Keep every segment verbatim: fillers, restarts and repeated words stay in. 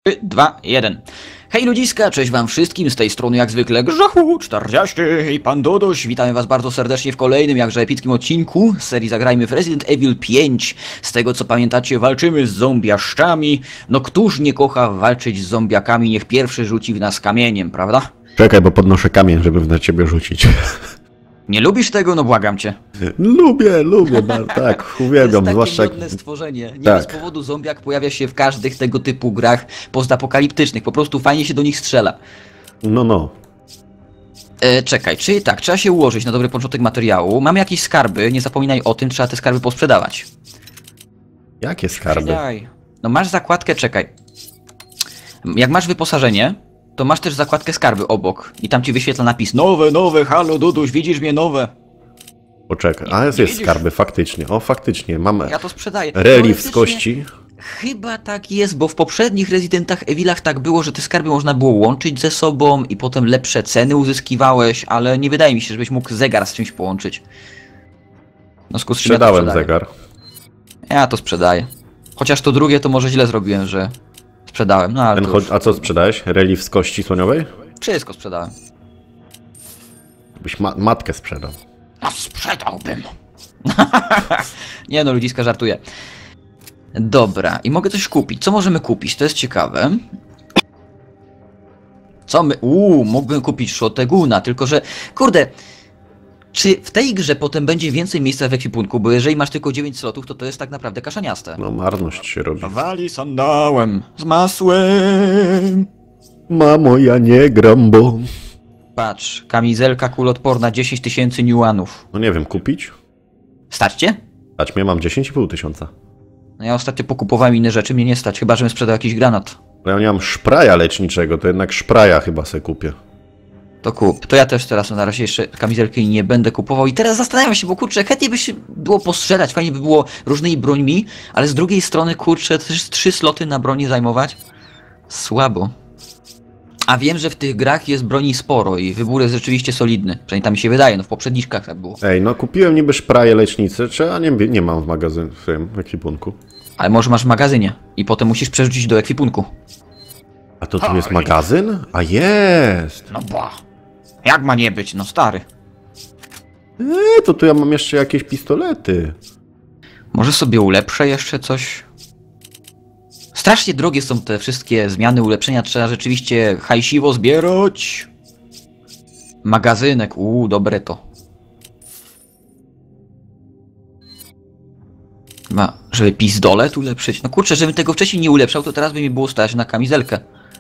trzy, dwa, jeden. Hej ludziska, cześć wam wszystkim, z tej strony jak zwykle Grzechu czterdzieści i Pan Duduś. Witamy was bardzo serdecznie w kolejnym, jakże epickim odcinku z serii Zagrajmy w Resident Evil pięć. Z tego co pamiętacie, walczymy z zombiaszczami. No któż nie kocha walczyć z zombiakami, niech pierwszy rzuci w nas kamieniem, prawda? Czekaj, bo podnoszę kamień, żeby na ciebie rzucić. Nie lubisz tego? No błagam cię. Lubię, lubię, tak, uwielbiam, to jest zwłaszcza... takie modne stworzenie. Nie tak. bez powodu zombiak pojawia się w każdych tego typu grach postapokaliptycznych. Po prostu fajnie się do nich strzela. No, no. E, czekaj, czyli tak, trzeba się ułożyć na dobry początek materiału. Mamy jakieś skarby, nie zapominaj o tym, trzeba te skarby posprzedawać. Jakie skarby? Sprzedaj. No masz zakładkę, czekaj. Jak masz wyposażenie, to masz też zakładkę skarby obok. I tam ci wyświetla napis nowe, nowe, halo Duduś, widzisz mnie, nowe. Poczekaj, a jest, jest skarby, faktycznie. O, faktycznie, mamy Ja to sprzedaję. relief z kości. Chyba tak jest, bo w poprzednich Residentach Evilach tak było, że te skarby można było łączyć ze sobą i potem lepsze ceny uzyskiwałeś, ale nie wydaje mi się, żebyś mógł zegar z czymś połączyć. No z czym ja to Sprzedałem sprzedaję. zegar. Ja to sprzedaję. Chociaż to drugie to może źle zrobiłem, że sprzedałem, no ale Ten to cho- a co sprzedałeś? Relief z kości słoniowej? wszystko sprzedałem. Byś ma matkę sprzedał. A sprzedałbym. Nie no, ludziska, żartuję. Dobra, i mogę coś kupić. Co możemy kupić? To jest ciekawe. Co my... Uuu, mógłbym kupić Shoteguna, tylko że... Kurde, czy w tej grze potem będzie więcej miejsca w ekwipunku? Bo jeżeli masz tylko dziewięć slotów, to to jest tak naprawdę kaszaniaste. No, marność się robi. Wali sandałem z masłem. Mamo, ja nie gram, bo... Patrz, kamizelka kulotporna, dziesięć tysięcy niuanów. No nie wiem, kupić? Stać cię? Stać mnie, mam dziesięć i pół tysiąca. No ja ostatnio pokupowałem inne rzeczy, mnie nie stać, chyba żebym sprzedał jakiś granat. No ja nie mam szpraja leczniczego, to jednak szpraja chyba se kupię. To kup. To ja też teraz na razie jeszcze kamizelki nie będę kupował. I teraz zastanawiam się, bo kurczę, chętnie by się było postrzelać, fajnie by było różnymi brońmi, ale z drugiej strony, kurczę, też trzy sloty na broni zajmować? Słabo. A wiem, że w tych grach jest broni sporo i wybór jest rzeczywiście solidny. Przynajmniej tam mi się wydaje, no w poprzednich tak było. Ej, no kupiłem niby szpraje lecznicy, czy a nie, nie mam w magazynie, w tym ekwipunku. Ale może masz w magazynie i potem musisz przerzucić do ekwipunku. A to tu jest magazyn? A jest! No ba. Jak ma nie być, no stary. Eee, to tu ja mam jeszcze jakieś pistolety. Może sobie ulepszę jeszcze coś? Strasznie drogie są te wszystkie zmiany, ulepszenia, trzeba rzeczywiście hajsiwo zbierać. Magazynek, uuu, dobre to. Ma, żeby pizdolet ulepszyć. No kurczę, żebym tego wcześniej nie ulepszał, to teraz by mi było stać na kamizelkę.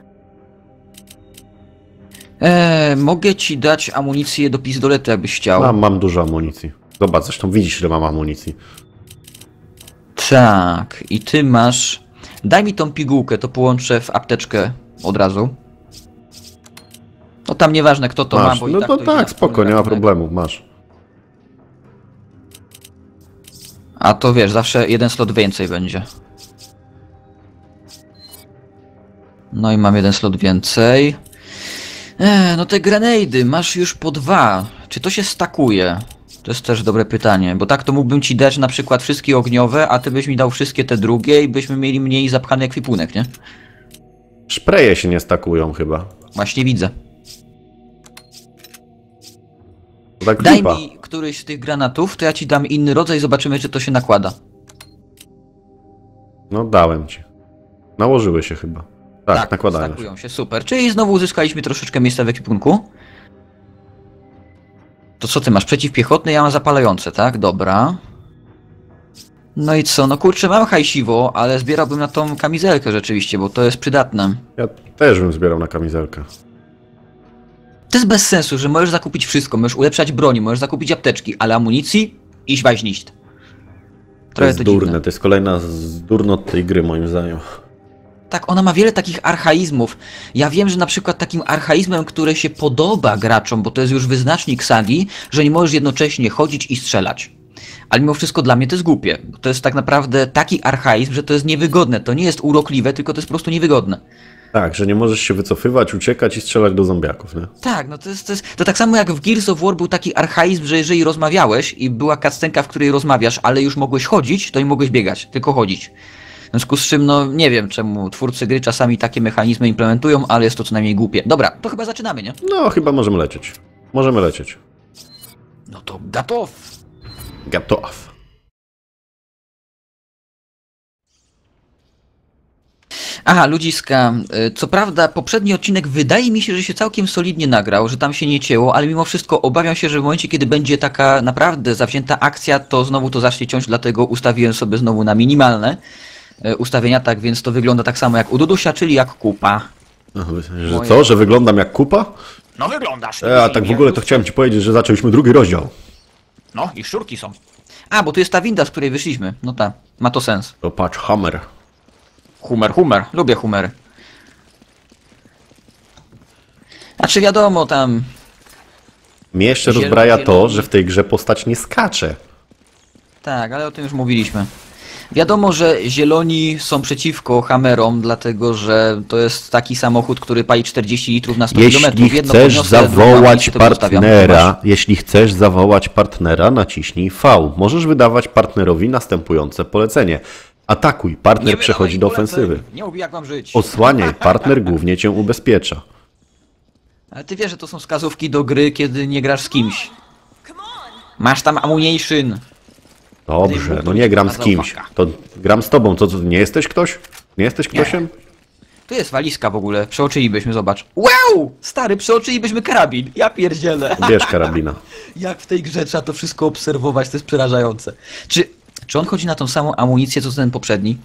Eee, mogę ci dać amunicję do pizdoletu, jakbyś chciał. Mam, mam dużo amunicji. Zobacz, zresztą widzisz, że mam amunicji. Tak, i ty masz... Daj mi tą pigułkę, to połączę w apteczkę od razu. No tam nieważne kto to Masz. ma, bo No i tak to to idzie tak, na spoko, nie ma rachunek. problemu, masz. A to wiesz, zawsze jeden slot więcej będzie. No i mam jeden slot więcej. Eee, no te grenady, masz już po dwa. Czy to się stakuje? To jest też dobre pytanie, bo tak to mógłbym ci dać na przykład wszystkie ogniowe, a ty byś mi dał wszystkie te drugie i byśmy mieli mniej zapchany ekwipunek, nie? Szpreje się nie stakują chyba. Właśnie widzę. To tak Daj lipa. mi któryś z tych granatów, to ja ci dam inny rodzaj, zobaczymy czy to się nakłada. No dałem ci. Nałożyły się chyba. Tak, nakładają się. stakują się, super. Czyli znowu uzyskaliśmy troszeczkę miejsca w ekwipunku. To co ty masz? Przeciwpiechotny, ja mam zapalające, tak? Dobra. No i co? No kurczę, mam hajsiwo, ale zbierałbym na tą kamizelkę rzeczywiście, bo to jest przydatne. Ja też bym zbierał na kamizelkę. To jest bez sensu, że możesz zakupić wszystko, możesz ulepszać broni, możesz zakupić apteczki, ale amunicji? Iść waźniść. To jest durne, to jest kolejna z durnot tej gry moim zdaniem. Tak, ona ma wiele takich archaizmów. Ja wiem, że na przykład takim archaizmem, który się podoba graczom, bo to jest już wyznacznik sagi, że nie możesz jednocześnie chodzić i strzelać. Ale mimo wszystko dla mnie to jest głupie. To jest tak naprawdę taki archaizm, że to jest niewygodne. To nie jest urokliwe, tylko to jest po prostu niewygodne. Tak, że nie możesz się wycofywać, uciekać i strzelać do zombiaków, nie? Tak, no to jest, to jest to tak samo jak w Gears of War był taki archaizm, że jeżeli rozmawiałeś i była cutscenka, w której rozmawiasz, ale już mogłeś chodzić, to nie mogłeś biegać, tylko chodzić. związku z czym, no nie wiem czemu twórcy gry czasami takie mechanizmy implementują, ale jest to co najmniej głupie. Dobra, to chyba zaczynamy, nie? No, chyba możemy lecieć. Możemy lecieć. No to gatow! Gatow. Aha, ludziska, co prawda poprzedni odcinek wydaje mi się, że się całkiem solidnie nagrał, że tam się nie cięło, ale mimo wszystko obawiam się, że w momencie, kiedy będzie taka naprawdę zawzięta akcja, to znowu to zacznie ciąć, dlatego ustawiłem sobie znowu na minimalne ustawienia, tak więc to wygląda tak samo jak u Dudusia, czyli jak kupa. No, że co, że wyglądam jak kupa? No wyglądasz. E, a tak w ogóle to chciałem ci powiedzieć, że zaczęliśmy drugi rozdział. No i szczurki są. A, bo tu jest ta winda, z której wyszliśmy. No tak, ma to sens. To patrz, hammer. Humer, humer. Lubię humery. Znaczy wiadomo, tam... Mnie jeszcze Zielony, rozbraja to, zielony. że w tej grze postać nie skacze. Tak, ale o tym już mówiliśmy. Wiadomo, że zieloni są przeciwko Hammerom, dlatego że to jest taki samochód, który pali czterdzieści litrów na sto kilometrów. Jeśli Jedno chcesz podniosę, drugą zawołać amunicję, to zostawiam. partnera, jeśli chcesz zawołać partnera, naciśnij V. Możesz wydawać partnerowi następujące polecenie. Atakuj, partner Nie przechodzi do wydawaj ofensywy. poleceń. Nie mów jak mam żyć. Osłaniaj, partner głównie cię ubezpiecza. Ale ty wiesz, że to są wskazówki do gry, kiedy nie grasz z kimś. Masz tam ammunition. Dobrze, no nie gram z kimś. To gram z tobą. Co, co nie jesteś ktoś? Nie jesteś ktośem? Tu jest walizka w ogóle, przeoczylibyśmy, zobacz. Wow! Stary, przeoczylibyśmy karabin. Ja pierdzielę. Bierz karabina. Jak w tej grze trzeba to wszystko obserwować, to jest przerażające. Czy, czy on chodzi na tą samą amunicję, co ten poprzedni?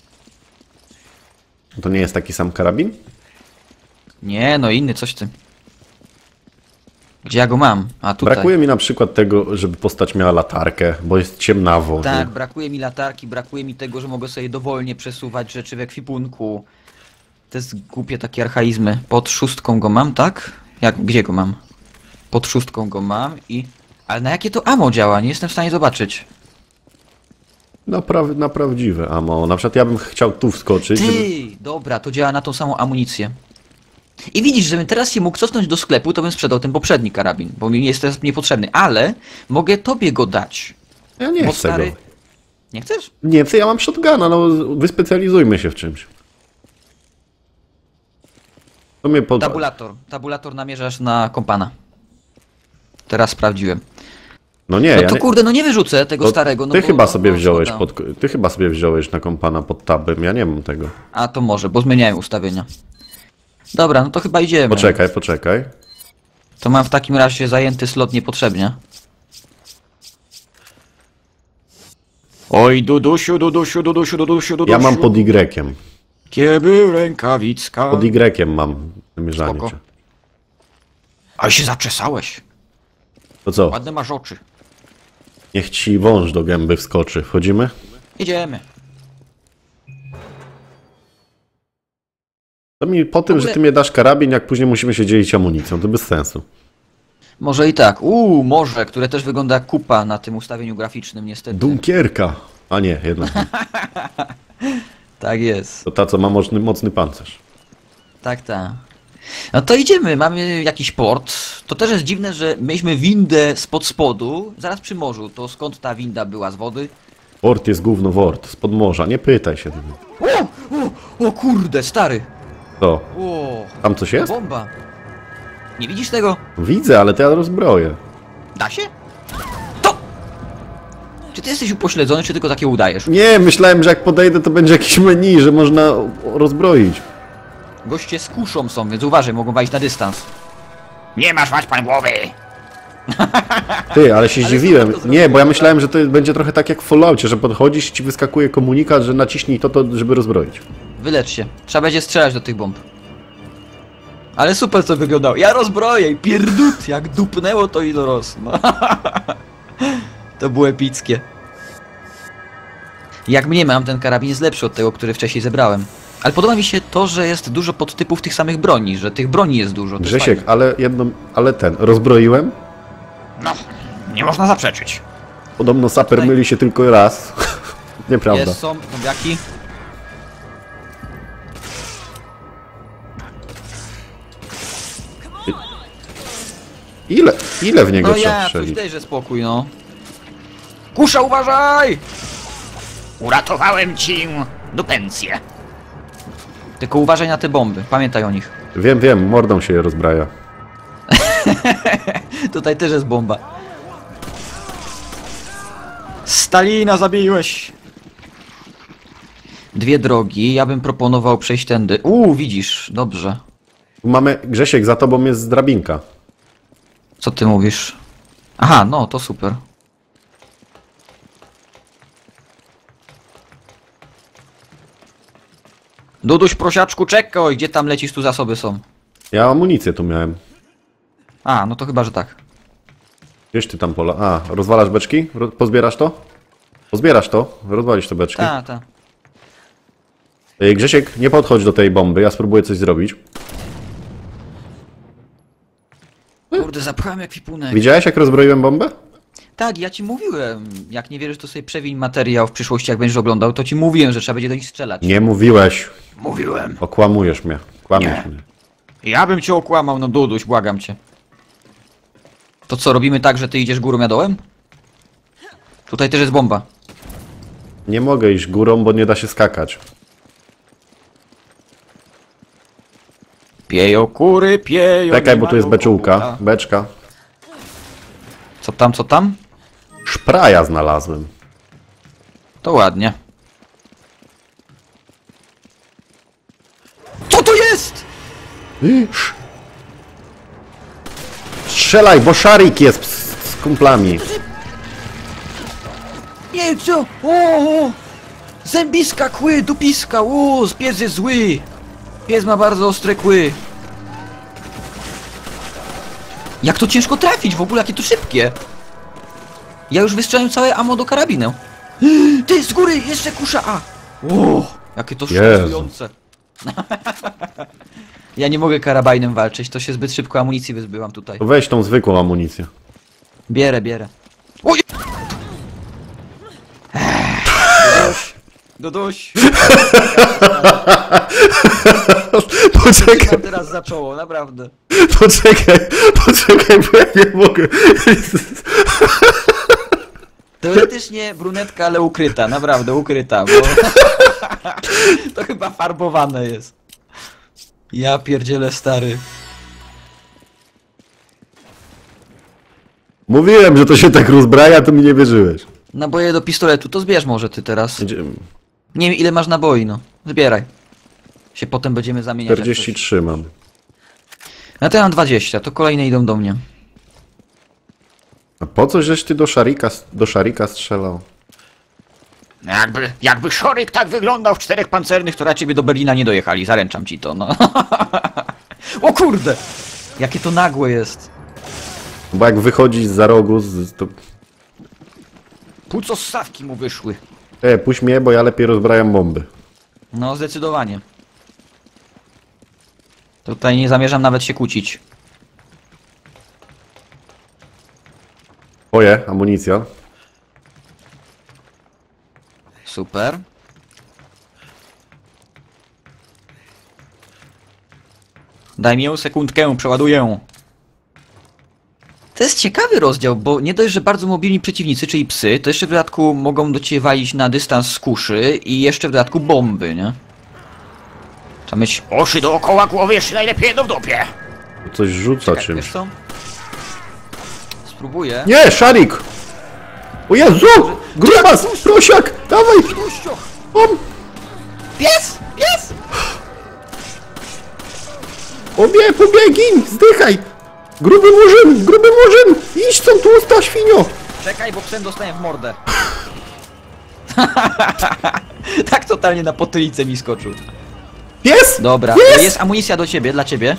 To nie jest taki sam karabin? Nie, no inny, coś ty. Gdzie ja go mam? A tutaj. Brakuje mi na przykład tego, żeby postać miała latarkę, bo jest ciemnawo. Tak, brakuje mi latarki, brakuje mi tego, że mogę sobie dowolnie przesuwać rzeczy w ekwipunku. To jest głupie takie archaizmy. Pod szóstką go mam, tak? Jak, gdzie go mam? Pod szóstką go mam i... Ale na jakie to ammo działa? Nie jestem w stanie zobaczyć. Na, pra na prawdziwe ammo. Na przykład ja bym chciał tu wskoczyć. Ty! Żeby... Dobra, to działa na tą samą amunicję. I widzisz, żebym teraz się mógł cofnąć do sklepu, to bym sprzedał ten poprzedni karabin, bo mi jest teraz niepotrzebny, ale mogę tobie go dać. Ja nie Bo chcę stary... go. Nie chcesz? Nie chcę, ja mam shotguna, no wyspecjalizujmy się w czymś. To mnie pod... Tabulator. Tabulator namierzasz na kompana. Teraz sprawdziłem. No nie, No ja to nie... kurde, no nie wyrzucę tego to starego. No ty bo, chyba no, sobie no, wziąłeś szkoda. pod... Ty chyba sobie wziąłeś na kompana pod tabem, ja nie mam tego. A to może, bo zmieniałem ustawienia. Dobra, no to chyba idziemy. Poczekaj, poczekaj. To mam w takim razie zajęty slot niepotrzebnie. Oj, Dudusiu, Dudusiu, Dudusiu, Dudusiu, Dudusiu. Ja mam pod Y-kiem. Kiedy rękawicka. Pod Y-kiem mam wymierzanie Spoko. cię. A się zaczesałeś. To co? Ładne masz oczy. Niech ci wąż do gęby wskoczy. Wchodzimy? Idziemy. To mi po tym, ogóle- że ty mnie dasz karabin, jak później musimy się dzielić amunicją, to bez sensu. Może i tak. Uuu, morze, które też wygląda jak kupa na tym ustawieniu graficznym, niestety. Dunkierka! A nie, jednak nie. Tak jest. To ta, co ma mocny, mocny pancerz. Tak, tak. No to idziemy, mamy jakiś port. To też jest dziwne, że mieliśmy windę spod spodu, zaraz przy morzu. To skąd ta winda była? Z wody? Wort jest gówno wort, spod morza, nie pytaj się. O, o, o kurde, stary. To, O, tam coś jest? bomba. Nie widzisz tego? Widzę, ale to ja rozbroję. Da się? To! Czy ty jesteś upośledzony, czy tylko takie udajesz? Nie, myślałem, że jak podejdę, to będzie jakieś menu, że można rozbroić. Goście z kuszą są, więc uważaj, mogą wejść na dystans. Nie masz wać pan głowy! Ty, ale się Ale zdziwiłem. super to Nie, bo ja zrobiło, myślałem, że to będzie trochę tak jak w Falloutie, że podchodzisz i ci wyskakuje komunikat, że naciśnij to, to, żeby rozbroić. Wylecz się. Trzeba będzie strzelać do tych bomb. Ale super to wyglądało. Ja rozbroję i pierdut, jak dupnęło to i doros. No. To było epickie. Jak mnie mam, ten karabin jest lepszy od tego, który wcześniej zebrałem. Ale podoba mi się to, że jest dużo podtypów tych samych broni, że tych broni jest dużo. To jest Grzesiek, fajne. ale jedno, ale ten, rozbroiłem? No, nie można zaprzeczyć. Podobno saper Tutaj- myli się tylko raz. Nieprawda. Jest, są zombiaki. Ile, ile w niego No trzeba ja, coś strzelić? dejże spokój, no. Kusza, uważaj! Uratowałem ci do pensji. Tylko uważaj na te bomby, pamiętaj o nich. Wiem, wiem, mordą się rozbraja. Tutaj też jest bomba. Stalina zabiłeś! Dwie drogi, ja bym proponował przejść tędy. Uuu, widzisz, dobrze. Mamy, Grzesiek, za tobą jest drabinka. Co ty mówisz? Aha, no to super. Duduś, prosiaczku, czekaj, gdzie tam lecisz, tu zasoby są. Ja amunicję tu miałem. A, no to chyba, że tak. Gdzieś ty tam pola... A, rozwalasz beczki? Ro- Pozbierasz to? Pozbierasz to? Rozwalisz te beczki. Ta, ta. Ej, Grzesiek, nie podchodź do tej bomby, ja spróbuję coś zrobić. Kurde, zapchałem ekwipunek. Widziałeś, jak rozbroiłem bombę? Tak, ja ci mówiłem. Jak nie wierzysz, to sobie przewiń materiał w przyszłości, jak będziesz oglądał, to ci mówiłem, że trzeba będzie do nich strzelać. Nie mówiłeś. Mówiłem. Okłamujesz mnie. Kłamiesz Nie. mnie. Ja bym cię okłamał, no Duduś, błagam cię. To co, robimy tak, że ty idziesz górą, ja dołem? Tutaj też jest bomba. Nie mogę iść górą, bo nie da się skakać. Pieją kury, pieją... Czekaj, nie bo tu jest mają beczułka. koguta. Beczka. Co tam, co tam? Szpraja znalazłem. To ładnie. Co to jest? Iż. Strzelaj, bo szarik jest z, z kumplami. Nie, co? O, o! Zębiska, kły, dupiska, o, pies jest zły. Pies ma bardzo ostre kły. Jak to ciężko trafić w ogóle, jakie to szybkie. Ja już wystrzeliłem całe ammo do karabinu. Ty, z góry, jeszcze kusza A. O, jakie to szokujące. Ja nie mogę karabinem walczyć, to się zbyt szybko amunicji wyzbyłam tutaj. To weź tą zwykłą amunicję. Bierę, bierę. Oj! Dodoś! Dodoś! Poczekaj, Mam teraz zaczęło, naprawdę. poczekaj, poczekaj, bo ja nie mogę. Teoretycznie brunetka, ale ukryta, naprawdę ukryta, bo... To chyba farbowane jest. Ja pierdzielę, stary. Mówiłem, że to się tak rozbraja, to mi nie wierzyłeś. Naboje do pistoletu, to zbierz może ty teraz. Gdzie- Nie wiem ile masz naboi, no. Zbieraj. Się potem będziemy zamieniać. jak czterdzieści coś. trzy mam. No to ja mam dwadzieścia, to kolejne idą do mnie. A po co żeś ty do szarika, do szarika strzelał? Jakby, jakby Szoryk tak wyglądał w czterech pancernych, to raczej by do Berlina nie dojechali, zaręczam ci to, no. O kurde! Jakie to nagłe jest. Bo jak wychodzisz za rogu, z- to... Płuco ssawki mu wyszły. E, puść mnie, bo ja lepiej rozbrajam bomby. No, zdecydowanie. Tutaj nie zamierzam nawet się kłócić. Oje, amunicja. Super. Daj mi ją sekundkę, przeładuję. To jest ciekawy rozdział, bo nie dość, że bardzo mobilni przeciwnicy, czyli psy, to jeszcze w dodatku mogą do ciebie walić na dystans z kuszy i jeszcze w dodatku bomby, nie? Trzeba mieć oszy dookoła głowy, jeszcze najlepiej jedno w dupie. Coś rzuca Czekaj, czymś. wiesz co? Spróbuję. Nie, szarik! O Jezu! Grubas! Prosiak! Dawaj! Om! Pies! Pies! Obie, pobiegin! Zdychaj! Gruby murzyn! Gruby murzyn! Idź stąd, tłusta świnio! Czekaj, bo psem dostaję w mordę. Tak totalnie na potylicę mi skoczył. Pies! Dobra, Pies! jest amunicja do ciebie, dla ciebie.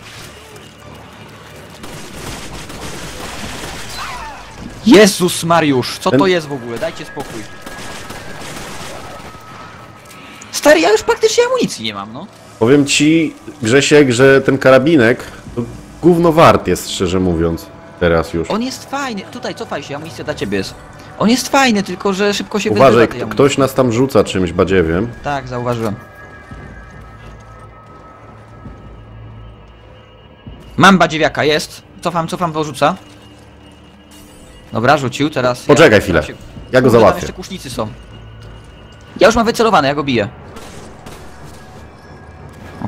Jezus Mariusz, co to Ten- jest w ogóle? Dajcie spokój. Stary, ja już praktycznie amunicji nie mam, no. Powiem ci, Grzesiek, że ten karabinek to gówno wart jest, szczerze mówiąc. Teraz już. On jest fajny. Tutaj, cofaj się, amunicja dla ciebie jest. On jest fajny, tylko że szybko się Uważaj, wyzywa tej kto, amunicji. ktoś nas tam rzuca czymś badziewiem. Tak, zauważyłem. Mam badziewiaka, jest. Cofam, cofam, bo rzuca. Dobra, rzucił, teraz... Poczekaj ja, chwilę. się- Ja go Kurde, tam załatwię. jeszcze kusznicy są. Ja już mam wycelowane, ja go biję.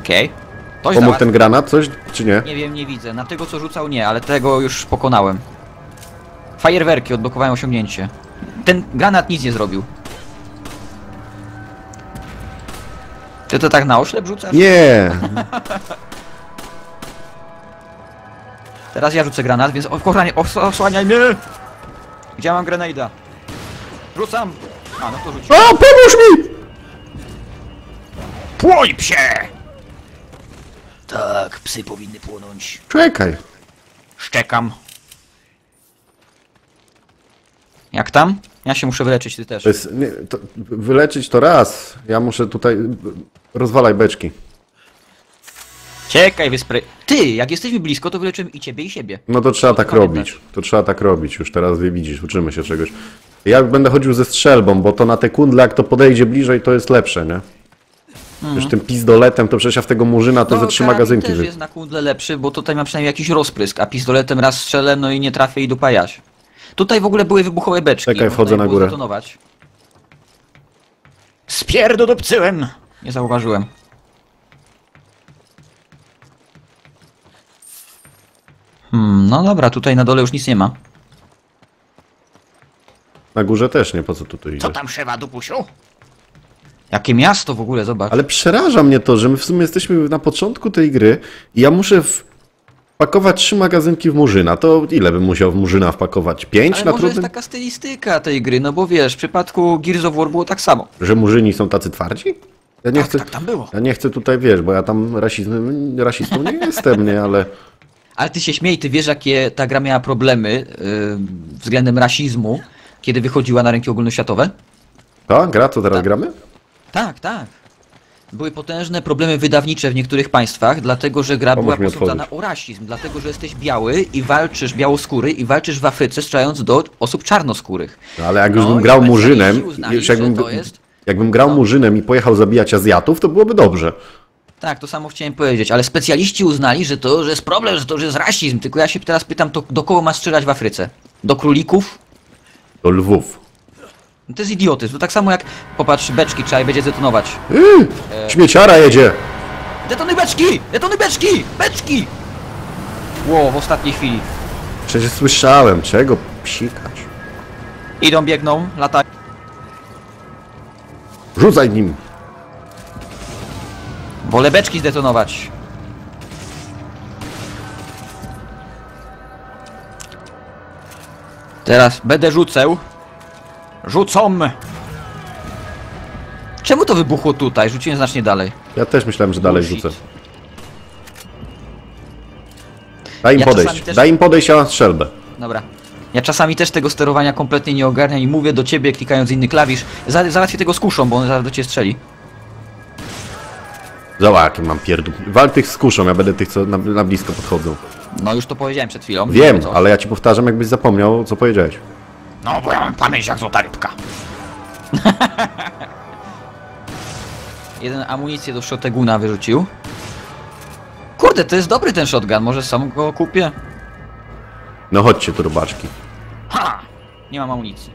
Okej. Ktoś Pomógł załatwił. ten granat, coś, czy nie? Nie wiem, nie widzę. Na tego co rzucał nie, ale tego już pokonałem. Fajerwerki, odblokowałem osiągnięcie. Ten granat nic nie zrobił. Ty to tak na oślep rzucasz? Nie! Teraz ja rzucę granat, więc kochanie, os osłaniaj mnie! Gdzie mam grenada? Rzucam! A, no to rzuć. O, pomóż mi! Płoń psie! Tak, psy powinny płonąć. Czekaj. Szczekam. Jak tam? Ja się muszę wyleczyć, ty też. To jest, nie, to, wyleczyć to raz. Ja muszę tutaj... Rozwalaj beczki. Czekaj, wyspry. Ty, jak jesteśmy blisko, to wyleczymy i ciebie, i siebie. No to trzeba tak pamiętać. robić. To trzeba tak robić. Już teraz wie, widzisz, uczymy się czegoś. Ja będę chodził ze strzelbą, bo to na te kundle, jak to podejdzie bliżej, to jest lepsze, nie? Już tym pizdoletem, to przecież ja w tego murzyna to ze trzy karabin magazynki. też wy- jest na kundle lepszy, bo tutaj ma przynajmniej jakiś rozprysk, a pistoletem raz strzelę, no i nie trafię i dupa jaś. Tutaj w ogóle były wybuchowe beczki. Czekaj, można wchodzę je na było górę. zdetonować. Spierdodupcyłem! Nie zauważyłem. Hmm, no dobra, tutaj na dole już nic nie ma. Na górze też nie, po co tu tu idziesz? tam szewa, dupusiu? Jakie miasto w ogóle, zobacz. Ale przeraża mnie to, że my w sumie jesteśmy na początku tej gry i ja muszę wpakować trzy magazynki w murzyna. To ile bym musiał w murzyna wpakować? Pięć Ale na może trudnym? jest taka stylistyka tej gry, no bo wiesz, w przypadku Gears of War było tak samo. Że murzyni są tacy twardzi? Ja nie Tak, chcę, tak tam było. ja nie chcę tutaj, wiesz, bo ja tam rasizm, rasistą nie jestem, nie, ale... Ale ty się śmiej, ty wiesz jakie ta gra miała problemy yy, względem rasizmu, kiedy wychodziła na rynki ogólnoświatowe? Ta gra, co teraz gramy? Tak, tak. Były potężne problemy wydawnicze w niektórych państwach, dlatego że gra Pomóż była mi posądzana otworzyć. o rasizm, dlatego że jesteś biały i walczysz, białoskóry i walczysz w Afryce strzelając do osób czarnoskórych. No, ale jak już No bym i grał specjaliści murzynem, uznali, już jakbym, że to jest- jakbym grał murzynem i pojechał zabijać Azjatów, to byłoby dobrze. Tak, to samo chciałem powiedzieć, ale specjaliści uznali, że to że jest problem, że to że jest rasizm, tylko ja się teraz pytam, to do kogo ma strzelać w Afryce? Do królików? Do Lwów. No to jest idiotyzm, to tak samo jak, popatrz, beczki trzeba je będzie zdetonować. Yy, śmieciara jedzie! Detonuj beczki! Detonuj beczki! Beczki! Ło, w ostatniej chwili. Przecież słyszałem, czego psikać. Idą, biegną, latają. Rzucaj nim! Wolę beczki zdetonować. Teraz będę rzucał. Rzucą! Czemu to wybuchło tutaj? Rzuciłem znacznie dalej. Ja też myślałem, że dalej Bullshit. rzucę. Daj im Ja podejść, czasami też- daj im podejść, a strzelbę. Dobra. Ja czasami też tego sterowania kompletnie nie ogarniam i mówię do ciebie, klikając inny klawisz. Za załatwię tego z kuszą, bo on zaraz do ciebie strzeli. Zobacz, jaki mam pierdół. Wal tych z kuszą, ja będę tych, co na, na blisko podchodzą. No już to powiedziałem przed chwilą. Wiem, Co? ale ja ci powtarzam, jakbyś zapomniał, co powiedziałeś. No bo ja mam pamięć jak złota rybka. Jeden amunicję do shotguna wyrzucił. Kurde, to jest dobry ten shotgun, może sam go kupię? No chodźcie tu, robaczki. Ha! Nie mam amunicji.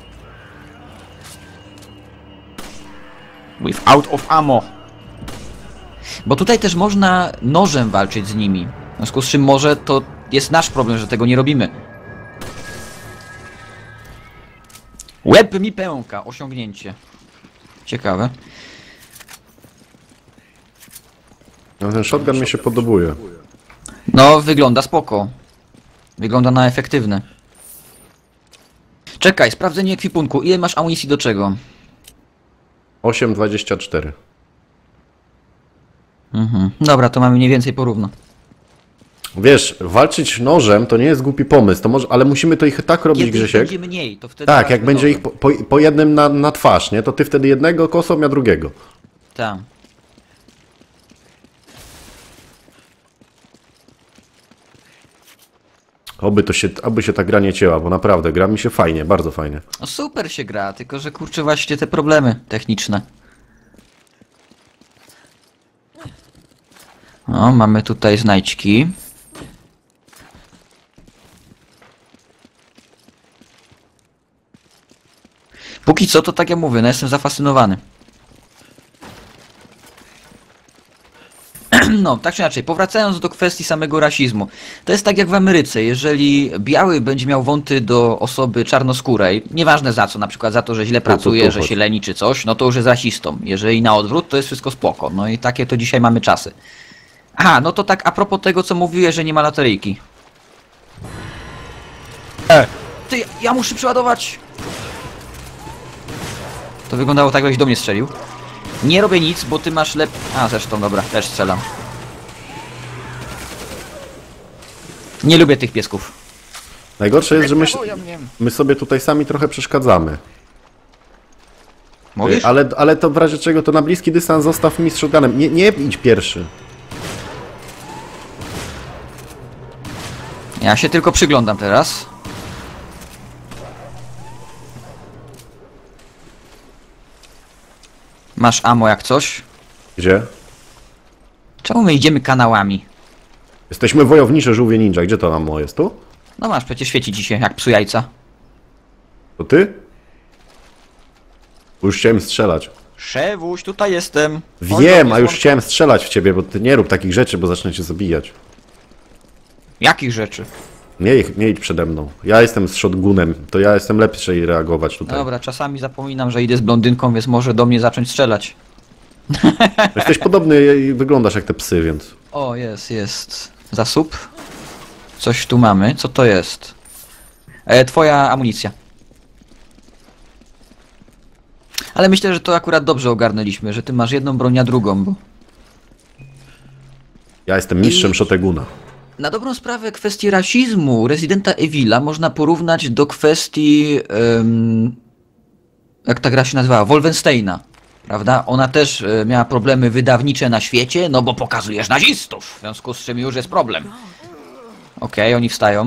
Without of ammo. Bo tutaj też można nożem walczyć z nimi. W związku z czym może to jest nasz problem, że tego nie robimy. Łeb mi pęka, osiągnięcie. Ciekawe. No ten shotgun mi się podobuje. No, wygląda spoko. Wygląda na efektywne. Czekaj, sprawdzenie ekwipunku. Ile masz amunicji do czego? osiem dwadzieścia cztery. Mhm. Dobra, to mamy mniej więcej porówno. Wiesz, walczyć nożem to nie jest głupi pomysł, to może, ale musimy to ich tak robić, Kiedy ich Grzesiek. będzie mniej, to wtedy... Tak, jak walczmy będzie nożem. ich po, po, po jednym na, na twarz, nie? To ty wtedy jednego kosą, ja drugiego. Tak. Oby to się, aby się ta gra nie cięła, bo naprawdę gra mi się fajnie, bardzo fajnie. No super się gra, tylko że kurczę właśnie te problemy techniczne. O, mamy tutaj znajdźki. Póki co to tak jak mówię, no jestem zafascynowany. No, tak czy inaczej, powracając do kwestii samego rasizmu. To jest tak jak w Ameryce, jeżeli biały będzie miał wąty do osoby czarnoskórej, nieważne za co, na przykład za to, że źle pracuje, że się leni czy coś, no to już jest rasistą. Jeżeli na odwrót, to jest wszystko spoko. No i takie to dzisiaj mamy czasy. Aha, no to tak a propos tego, co mówiłeś, że nie ma loteryjki. E! Ty, ja muszę przeładować! To wyglądało tak, jakbyś do mnie strzelił. Nie robię nic, bo ty masz lep... A, zresztą, dobra, też strzelam. Nie lubię tych piesków. Najgorsze jest, że my, my sobie tutaj sami trochę przeszkadzamy. Mówisz? Ale, ale to w razie czego, to na bliski dystans zostaw mi z shotgunem. Nie, nie idź pierwszy. Ja się tylko przyglądam teraz. Masz ammo jak coś? Gdzie? Czemu my idziemy kanałami? Jesteśmy wojownicze żółwie ninja. Gdzie to nam jest? Tu? No masz, przecież świeci ci się jak psu jajca. To ty? Bo już chciałem strzelać. Szewuś, tutaj jestem. Wiem, a już chciałem strzelać w ciebie, bo ty nie rób takich rzeczy, bo zacznę cię zabijać. Jakich rzeczy? Nie, nie idź przede mną. Ja jestem z shotgunem, to ja jestem lepszy reagować tutaj. Dobra, czasami zapominam, że idę z blondynką, więc może do mnie zacząć strzelać. Jesteś podobny i wyglądasz jak te psy, więc... O, jest, jest. Zasób. Coś tu mamy. Co to jest? E, twoja amunicja. Ale myślę, że to akurat dobrze ogarnęliśmy, że ty masz jedną broń, a drugą, bo... Ja jestem mistrzem I- Shoteguna. Na dobrą sprawę kwestię rasizmu Residenta Evila można porównać do kwestii... em, jak ta gra się nazywała? Wolfensteina. Prawda? Ona też e, miała problemy wydawnicze na świecie, no bo pokazujesz nazistów, w związku z czym już jest problem. Okej, oni wstają.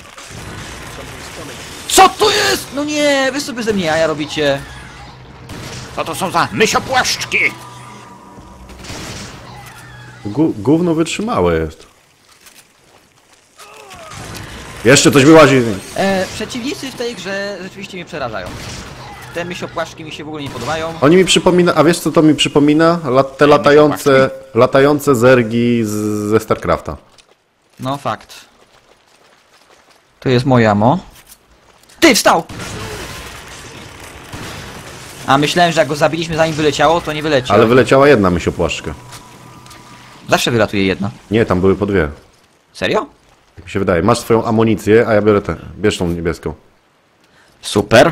Co to jest? No nie, wy sobie ze mnie jaja robicie. Co to są za mysiopłaszczki? Gó- gówno wytrzymałe jest. Jeszcze coś wyłazi. E, przeciwnicy w tej grze rzeczywiście mnie przerażają. Te mysiopłaszczki mi się w ogóle nie podobają. Oni mi przypomina, a wiesz co to mi przypomina? Lat, te latające, latające zergi z, ze StarCrafta. No fakt. To jest moje ammo. Ty, wstał! A myślałem, że jak go zabiliśmy zanim wyleciało, to nie wyleciał. Ale wyleciała jedna mysiopłaszczka. Zawsze wylatuje jedna. Nie, tam były po dwie. Serio? Tak mi się wydaje. Masz swoją amunicję, a ja biorę tę. Bierz tą niebieską. Super.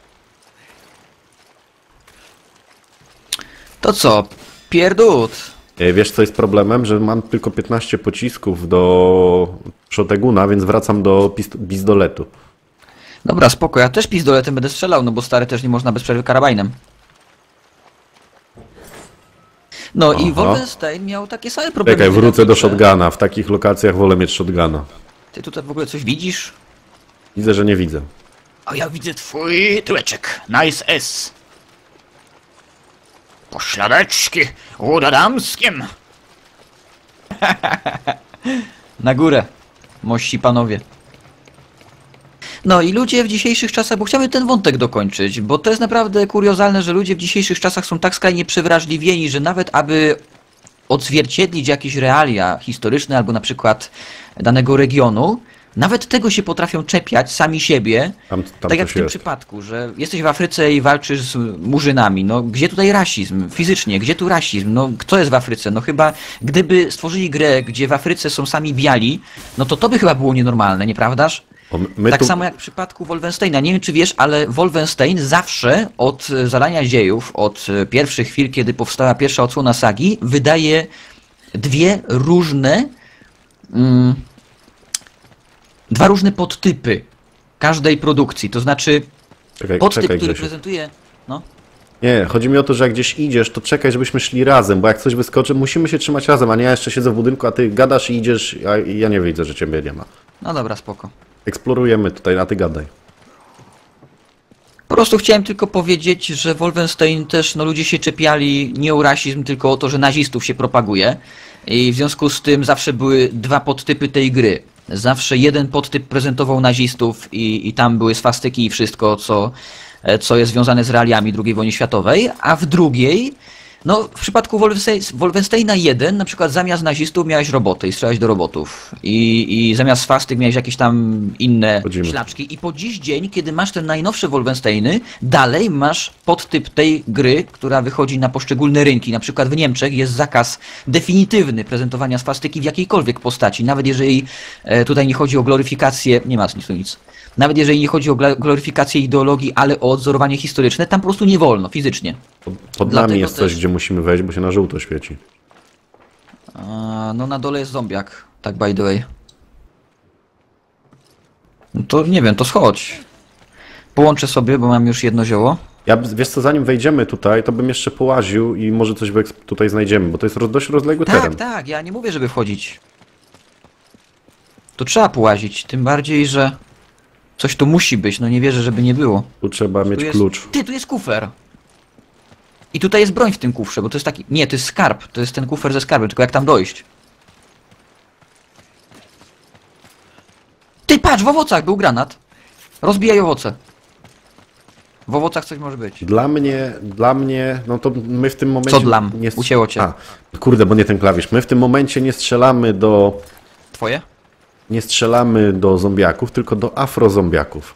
To co? Pierdut. E, Wiesz co jest problemem? Że mam tylko piętnaście pocisków do Shoteguna, więc wracam do pist- pizdoletu. Dobra, spoko, ja też pizdoletem będę strzelał, no bo stary też nie można bez przerwy karabinem. No i Aha. Wolfenstein miał takie same problemy. Czekaj, wrócę do wydawnicze. shotguna. W takich lokacjach wolę mieć shotguna. Ty tutaj w ogóle coś widzisz? Widzę, że nie widzę. A ja widzę twój tyłeczek. Nice S. Pośladeczki udadamskiem. Na górę, mości panowie. No i ludzie w dzisiejszych czasach, bo chciałbym ten wątek dokończyć, bo to jest naprawdę kuriozalne, że ludzie w dzisiejszych czasach są tak skrajnie przewrażliwieni, że nawet aby odzwierciedlić jakieś realia historyczne albo na przykład danego regionu, nawet tego się potrafią czepiać sami siebie, Tam, tam tak jak coś w tym jest. przypadku, że jesteś w Afryce i walczysz z murzynami. No gdzie tutaj rasizm? Fizycznie, gdzie tu rasizm? No kto jest w Afryce? No chyba gdyby stworzyli grę, gdzie w Afryce są sami biali, no to to by chyba było nienormalne, nieprawdaż? O, my Tak tu... samo jak w przypadku Wolfensteina. Nie wiem czy wiesz, ale Wolfenstein zawsze od e, zarania dziejów, od e, pierwszych chwil, kiedy powstała pierwsza odsłona sagi, wydaje dwie różne... Mm, dwa różne podtypy każdej produkcji. To znaczy Czekaj, podtyp, czekaj, który Grzesiu. prezentuje... No. Nie, chodzi mi o to, że jak gdzieś idziesz, to czekaj, żebyśmy szli razem, bo jak coś wyskoczy, musimy się trzymać razem, a nie ja jeszcze siedzę w budynku, a ty gadasz i idziesz, a ja nie widzę, że ciebie nie ma. no dobra, spoko. Eksplorujemy tutaj, a ty gadaj. Po prostu chciałem tylko powiedzieć, że Wolfenstein też, no ludzie się czepiali nie o rasizm, tylko o to, że nazistów się propaguje. I w związku z tym zawsze były dwa podtypy tej gry. Zawsze jeden podtyp prezentował nazistów i, i tam były swastyki i wszystko, co, co jest związane z realiami drugiej wojny światowej, a w drugiej No, w przypadku Wolfenstein- Wolfensteina jeden, na przykład zamiast nazistów miałeś roboty i strzelałeś do robotów. I, i zamiast swastyk miałeś jakieś tam inne Chodzimy. szlaczki. I po dziś dzień, kiedy masz te najnowsze Wolfensteiny, dalej masz podtyp tej gry, która wychodzi na poszczególne rynki. Na przykład w Niemczech jest zakaz definitywny prezentowania swastyki w jakiejkolwiek postaci. Nawet jeżeli e, tutaj nie chodzi o gloryfikację, nie ma nic tu nic. Nawet jeżeli nie chodzi o gla- gloryfikację ideologii, ale o odzorowanie historyczne, tam po prostu nie wolno, fizycznie. Pod, pod Dlatego nami jest coś, też- gdzie musimy wejść, bo się na żółto świeci. A, no na dole jest zombiak, tak by the way. No to nie wiem, to schodź. Połączę sobie, bo mam już jedno zioło. Ja, wiesz co, zanim wejdziemy tutaj, to bym jeszcze połaził i może coś wyeks- tutaj znajdziemy, bo to jest roz- dość rozległy Tak, teren. tak, ja nie mówię, żeby wchodzić. To trzeba połazić, tym bardziej, że coś tu musi być, no nie wierzę, żeby nie było. Tu trzeba mieć Tu jest... klucz. Ty, tu jest kufer. I tutaj jest broń w tym kufrze, bo to jest taki... Nie, to jest skarb, to jest ten kufer ze skarbem, tylko jak tam dojść? Ty, patrz, w owocach był granat. Rozbijaj owoce. W owocach coś może być. Dla mnie, dla mnie, no to my w tym momencie... Co dlam? Nie... strz- Ucięło cię. A, kurde, bo nie ten klawisz. My w tym momencie nie strzelamy do... Twoje? Nie strzelamy do zombiaków, tylko do afrozombiaków.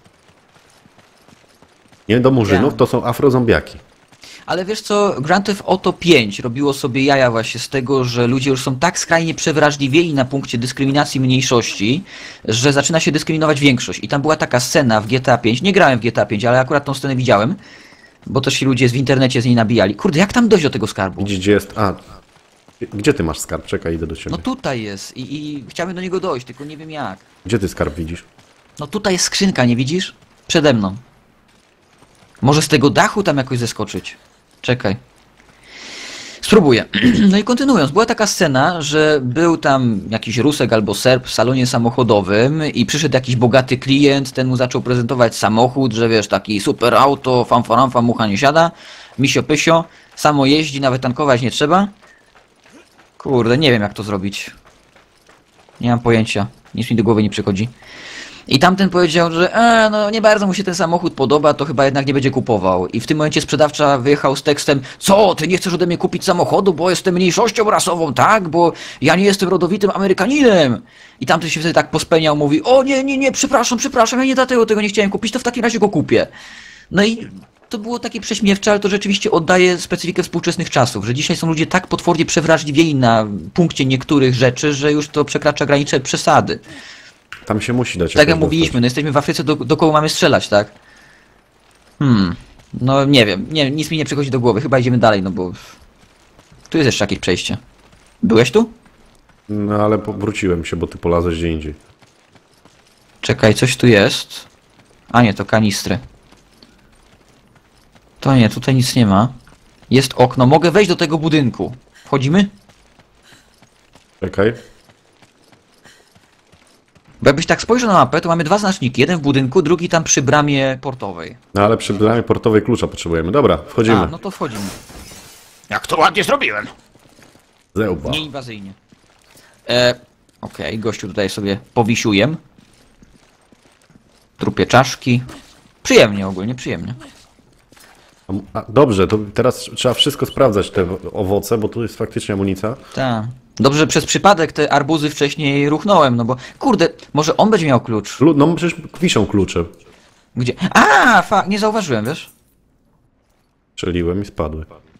Nie do murzynów, Ja. to są afrozombiaki. Ale wiesz co, Grand Theft Auto pięć robiło sobie jaja właśnie z tego, że ludzie już są tak skrajnie przewrażliwieni na punkcie dyskryminacji mniejszości, że zaczyna się dyskryminować większość. I tam była taka scena w G T A pięć, nie grałem w G T A pięć, ale akurat tą scenę widziałem, bo też się ludzie w internecie z niej nabijali. Kurde, jak tam dojść do tego skarbu? Widzisz, gdzie jest... A, gdzie ty masz skarb? Czekaj, idę do ciebie. No tutaj jest i, i chciałbym do niego dojść, tylko nie wiem jak. Gdzie ty skarb widzisz? No tutaj jest skrzynka, nie widzisz? Przede mną. Może z tego dachu tam jakoś zeskoczyć? Czekaj. Spróbuję. No i kontynuując, była taka scena, że był tam jakiś Rusek albo Serb w salonie samochodowym i przyszedł jakiś bogaty klient, ten mu zaczął prezentować samochód, że wiesz, taki super auto, fanfaramfa, mucha nie siada, misio pysio, samo jeździ, nawet tankować nie trzeba. Kurde, nie wiem jak to zrobić. Nie mam pojęcia, nic mi do głowy nie przychodzi. I tamten powiedział, że e, no nie bardzo mu się ten samochód podoba, to chyba jednak nie będzie kupował. I w tym momencie sprzedawca wyjechał z tekstem: co, ty nie chcesz ode mnie kupić samochodu, bo jestem mniejszością rasową, tak? Bo ja nie jestem rodowitym Amerykaninem. I tamten się wtedy tak pospeniał, mówi: o nie, nie, nie, przepraszam, przepraszam, ja nie dlatego tego nie chciałem kupić, to w takim razie go kupię. No i to było takie prześmiewcze, ale to rzeczywiście oddaje specyfikę współczesnych czasów, że dzisiaj są ludzie tak potwornie przewrażliwieni na punkcie niektórych rzeczy, że już to przekracza granice przesady. Tam się musi dać. Tak jak jakoś mówiliśmy, no jesteśmy w Afryce, do, do kogo mamy strzelać, tak? Hmm, no nie wiem, nie, nic mi nie przychodzi do głowy, chyba idziemy dalej, no bo... Tu jest jeszcze jakieś przejście. Byłeś tu? No ale powróciłem się, bo ty polazłeś gdzie indziej. Czekaj, coś tu jest. A nie, to kanistry. To nie, tutaj nic nie ma. Jest okno, mogę wejść do tego budynku. Wchodzimy? Czekaj. Bo jakbyś tak spojrzał na mapę, to mamy dwa znaczniki. Jeden w budynku, drugi tam przy bramie portowej. No ale przy bramie portowej klucza potrzebujemy. Dobra, wchodzimy. A, no to wchodzimy. Jak to ładnie zrobiłem. Zełba. Nieinwazyjnie. E, Okej, gościu tutaj sobie powisiujem. Trupie czaszki. Przyjemnie ogólnie, przyjemnie. A, dobrze, to teraz trzeba wszystko sprawdzać, te owoce, bo tu jest faktycznie amunicja. Tak. Dobrze, że przez przypadek te arbuzy wcześniej ruchnąłem, no bo... Kurde, może on będzie miał klucz. Lu- No przecież wiszą klucze. Gdzie? A, fa, nie zauważyłem, wiesz? Strzeliłem i spadły.